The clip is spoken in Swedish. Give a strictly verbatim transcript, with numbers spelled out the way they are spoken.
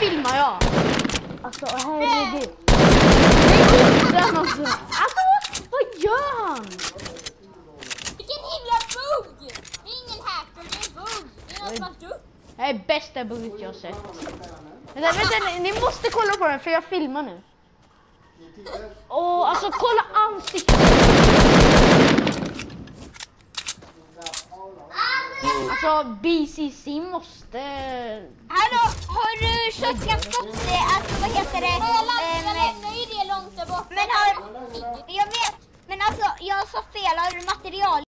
filmar jag. Alltså herregud. Den också. Alltså vad gör han? Vilken himla bugg! Det är ingen hacker, det är bugg. Det är någon som har dött. Det är bästa bugget jag har sett. Vänta, vänta, ni måste kolla på den för jag filmar nu. Åh, oh, alltså kolla ansiktet. Alltså B C C måste... Hallå, har du shotgun fått det? Alltså vad heter det? Jag lämnar ju det långt där bort. Men har... Jag vet, men alltså jag sa fel, har du material?